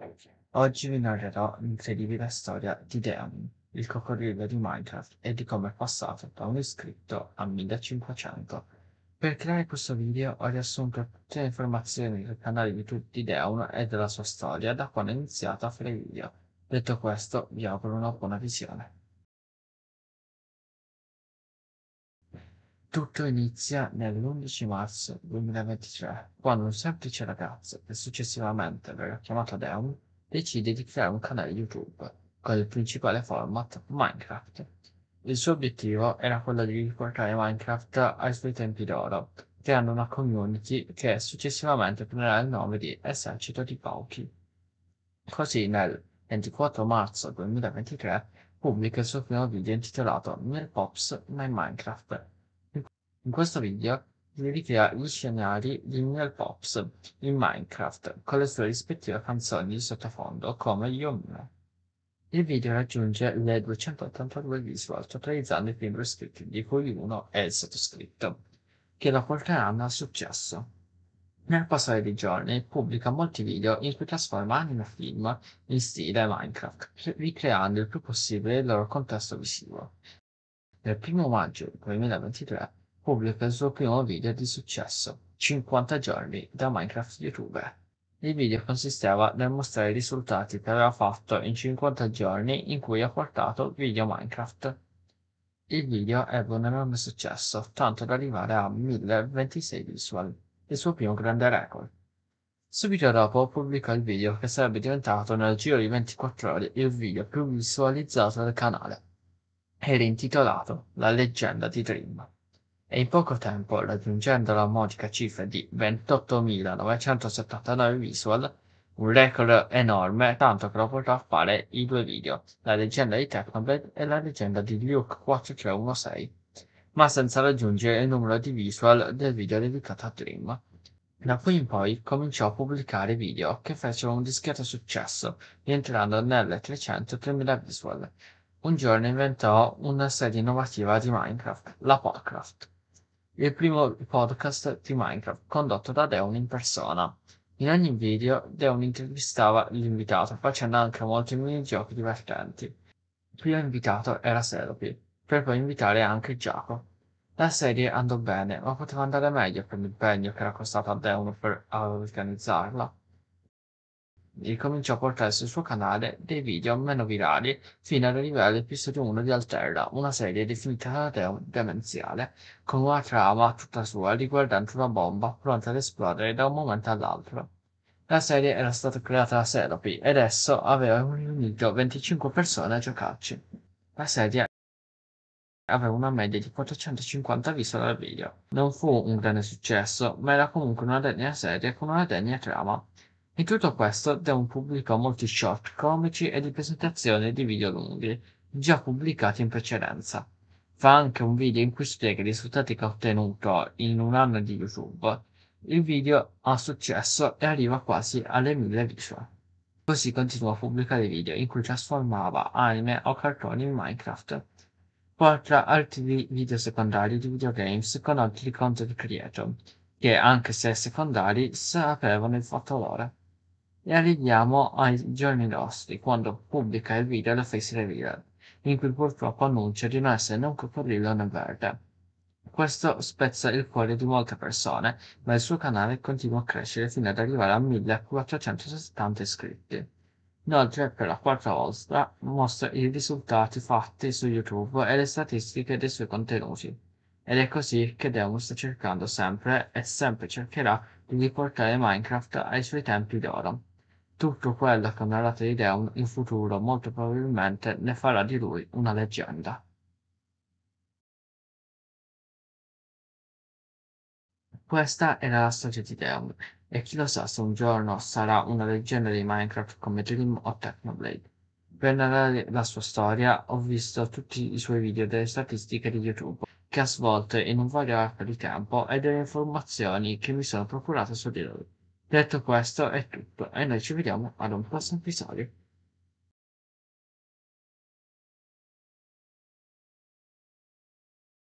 Oggi vi narrerò l'incredibile storia di Deon, il coccodrillo di Minecraft, e di come è passato da un iscritto a 1500. Per creare questo video ho riassunto tutte le informazioni del canale YouTube di Deon e della sua storia da quando ho iniziato a fare video. Detto questo, vi auguro una buona visione. Tutto inizia nell'11 marzo 2023, quando un semplice ragazzo, che successivamente verrà chiamato Deon, decide di creare un canale YouTube con il principale format Minecraft. Il suo obiettivo era quello di riportare Minecraft ai suoi tempi d'oro, creando una community che successivamente prenderà il nome di Esercito di Pauchi. Così nel 24 marzo 2023 pubblica il suo primo video intitolato "Mil Pops My Minecraft". In questo video si ricrea gli scenari di Mil Pops in Minecraft con le sue rispettive canzoni di sottofondo come Yo Me. Il video raggiunge le 282 visual, totalizzando i primi iscritti, di cui uno è il sottoscritto, che lo porteranno al successo. Nel passare dei giorni pubblica molti video in cui trasforma anime e film in stile Minecraft, ricreando il più possibile il loro contesto visivo. Nel 1° maggio 2023 pubblica il suo primo video di successo, 50 giorni da Minecraft YouTuber. Il video consisteva nel mostrare i risultati che aveva fatto in 50 giorni in cui ha portato video Minecraft. Il video ebbe un enorme successo, tanto da arrivare a 1026 visual, il suo primo grande record. Subito dopo pubblicò il video che sarebbe diventato nel giro di 24 ore il video più visualizzato del canale. Era intitolato La leggenda di Dream e in poco tempo, raggiungendo la modica cifra di 28.979 visual, un record enorme, tanto che lo potrà fare i due video, La leggenda di Technoblade e La leggenda di Luke 4316, ma senza raggiungere il numero di visual del video dedicato a Dream. Da qui in poi cominciò a pubblicare video che fecero un discreto successo, rientrando nelle 300.000 visual. Un giorno inventò una serie innovativa di Minecraft, la Podcraft, il primo podcast di Minecraft condotto da Deon in persona. In ogni video Deon intervistava l'invitato, facendo anche molti minigiochi divertenti. Il primo invitato era Selopi, per poi invitare anche Giacomo. La serie andò bene, ma poteva andare meglio per l'impegno che era costato a Deon per organizzarla. Ricominciò a portare sul suo canale dei video meno virali fino ad arrivare all'episodio 1 di Alterra, una serie definita da Deon demenziale, con una trama tutta sua riguardante una bomba pronta ad esplodere da un momento all'altro. La serie era stata creata da Selopi ed esso aveva riunito 25 persone a giocarci. La serie aveva una media di 450 visual al video. Non fu un grande successo, ma era comunque una degna serie con una degna trama. In tutto questo, Dawn pubblicò molti short comici e di presentazione di video lunghi, già pubblicati in precedenza. Fa anche un video in cui spiega i risultati che ha ottenuto in un anno di YouTube. Il video ha successo e arriva quasi alle 1000 visual. Così continuò a pubblicare video in cui trasformava anime o cartoni in Minecraft. Porta altri video secondari di videogames con altri content creator, che anche se secondari sapevano il fatto loro. E arriviamo ai giorni nostri, quando pubblica il video The Face Reveal, in cui purtroppo annuncia di non essere né un coccodrillo né verde. Questo spezza il cuore di molte persone, ma il suo canale continua a crescere fino ad arrivare a 1470 iscritti. Inoltre, per la quarta volta, mostra i risultati fatti su YouTube e le statistiche dei suoi contenuti. Ed è così che Deus sta cercando sempre e sempre cercherà di riportare Minecraft ai suoi tempi d'oro. Tutto quello che ha narrato di Deum in futuro molto probabilmente ne farà di lui una leggenda. Questa era la storia di Deum, e chi lo sa se un giorno sarà una leggenda di Minecraft come Dream o Technoblade. Per narrare la sua storia ho visto tutti i suoi video delle statistiche di YouTube, che ha svolto in un vario arco di tempo e delle informazioni che mi sono procurato su di lui. Detto questo è tutto, e noi ci vediamo ad un prossimo episodio.